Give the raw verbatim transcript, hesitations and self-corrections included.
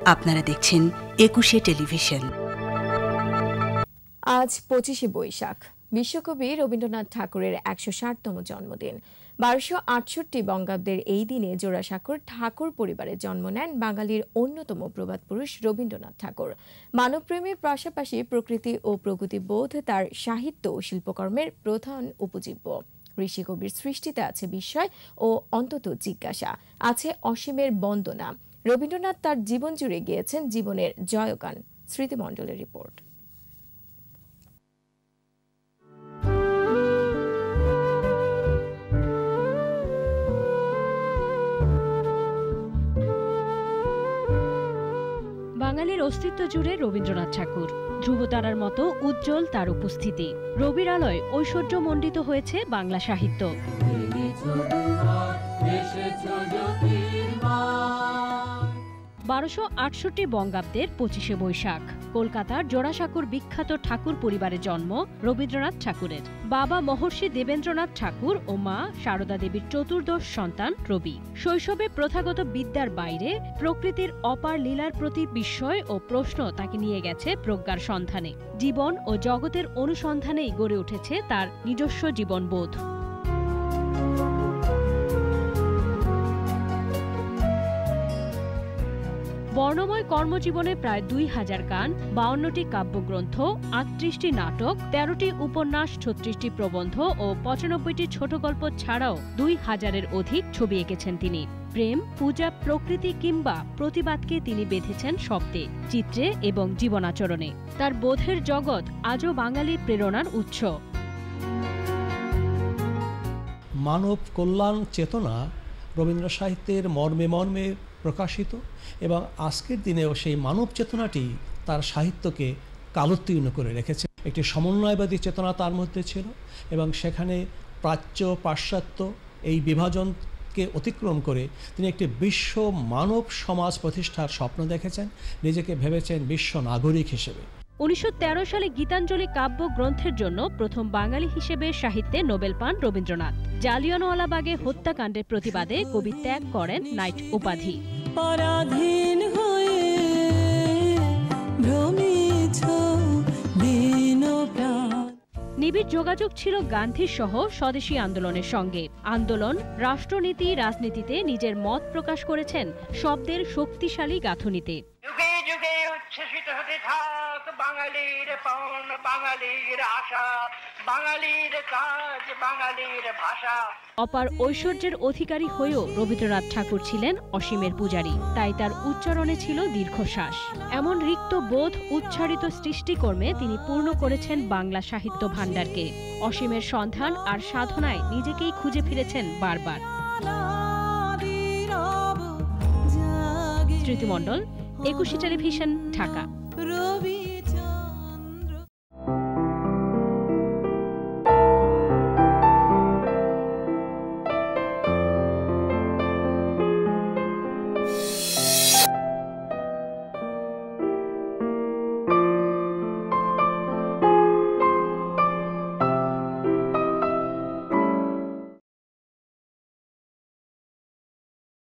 আপনারা দেখছেন একুশে টেলিভিশন। আজ পঁচিশে বৈশাখ, বিশ্বকবি রবীন্দ্রনাথ ঠাকুরের একশো ষাটতম জন্মদিন। বারোশো আটষট্টি বঙ্গাব্দের এই দিনে জোড়াসাঁকোর ঠাকুর পরিবারে জন্ম নেন বাঙালির অন্যতম প্রবাদ পুরুষ রবীন্দ্রনাথ ঠাকুর। মানবপ্রেমের পাশাপাশি প্রকৃতি ও প্রগতিবোধ তার সাহিত্য ও শিল্পকর্মের প্রধান উপজীব্য। ঋষি কবির সৃষ্টিতে আছে বিস্ময় ও অন্তত জিজ্ঞাসা, আছে অসীমের বন্দনা। রবীন্দ্রনাথ তার জীবন জুড়ে গিয়েছেন জীবনের জয়গান। স্মৃতিমণ্ডলের রিপোর্ট। বাঙালির অস্তিত্ব জুড়ে রবীন্দ্রনাথ ঠাকুর। ধ্রুবতারার মতো উজ্জ্বল তার উপস্থিতি। রবির আলোয় ঐশ্বর্যমণ্ডিত হয়েছে বাংলা সাহিত্য। বারোশো আটষট্টি বঙ্গাব্দের পঁচিশে বৈশাখ কলকাতার জোড়াসাঁকোর বিখ্যাত ঠাকুর পরিবারে জন্ম রবীন্দ্রনাথ ঠাকুরের। বাবা মহর্ষি দেবেন্দ্রনাথ ঠাকুর ও মা সারদা দেবীর চতুর্দশ সন্তান রবি। শৈশবে প্রথাগত বিদ্যার বাইরে প্রকৃতির অপার লীলার প্রতি বিস্ময় ও প্রশ্ন তাকে নিয়ে গেছে প্রজ্ঞার সন্ধানে। জীবন ও জগতের অনুসন্ধানেই গড়ে উঠেছে তার নিজস্ব জীবনবোধ। বর্ণময় কর্মজীবনে প্রায় দুই হাজার গান, বাউন্নটি কাব্যগ্রন্থ, আটত্রিশটি নাটক, তেরোটি উপন্যাস, ছত্রিশটি প্রবন্ধ ও পঁচানব্বইটি ছোট গল্প ছাড়াও দুই হাজারের অধিক ছবি এঁকেছেন তিনি। প্রেম, পূজা, প্রকৃতি কিংবা প্রতিবাদকে তিনি বেঁধেছেন শব্দে, চিত্রে এবং জীবনাচরণে। তার বোধের জগৎ আজও বাঙালির প্রেরণার উৎস। মানব কল্যাণ চেতনা রবীন্দ্র সাহিত্যের মর্মে মর্মে প্রকাশিত এবং আজকের দিনেও সেই মানব চেতনাটি তার সাহিত্যকে কালোত্তীর্ণ করে রেখেছে। একটি সমন্বয়বাদী চেতনা তার মধ্যে ছিল এবং সেখানে প্রাচ্য পাশ্চাত্য এই বিভাজনকে অতিক্রম করে তিনি একটি বিশ্ব মানব সমাজ প্রতিষ্ঠার স্বপ্ন দেখেছেন, নিজেকে ভেবেছেন বিশ্ব নাগরিক হিসেবে। উনিশশো তেরো সালে গীতাঞ্জলি কাব্য গ্রন্থের জন্য প্রথম বাঙালি হিসেবে সাহিত্যে নোবেল পান রবীন্দ্রনাথ। জালিয়ানওয়ালাবাগে হত্যাকাণ্ডের প্রতিবাদে কবি ত্যাগ করেন নাইট উপাধি। পরাধীন হয়ে ভ্রমিছ দিন প্রাণ। নিবিড় যোগাযোগ ছিল গান্ধীর সহ স্বদেশী আন্দোলনের সঙ্গে। আন্দোলন, রাষ্ট্রনীতি, রাজনীতিতে নিজের মত প্রকাশ করেছেন শব্দের শক্তিশালী গাঁথুনিতে। যুগে যুগে উচ্ছ্বসিত হতে থাক বাঙালির পণ, বাঙালির আশা, বাঙালির কাজ, বাঙালির ভাষা। অপার ঐশ্বর্যের অধিকারী হয়েও রবীন্দ্রনাথ ঠাকুর ছিলেন অসীমের পূজারী, তাই তার উচ্চারণে ছিল দীর্ঘশ্বাস। এমন রিক্ত বোধ উচ্চারিত সৃষ্টিকর্মে তিনি পূর্ণ করেছেন বাংলা সাহিত্য ভাণ্ডারকে। অসীমের সন্ধান আর সাধনায় নিজেকেই খুঁজে ফিরেছেন বারবার। স্মৃতিমণ্ডল, একুশে টেলিভিশন, ঢাকা।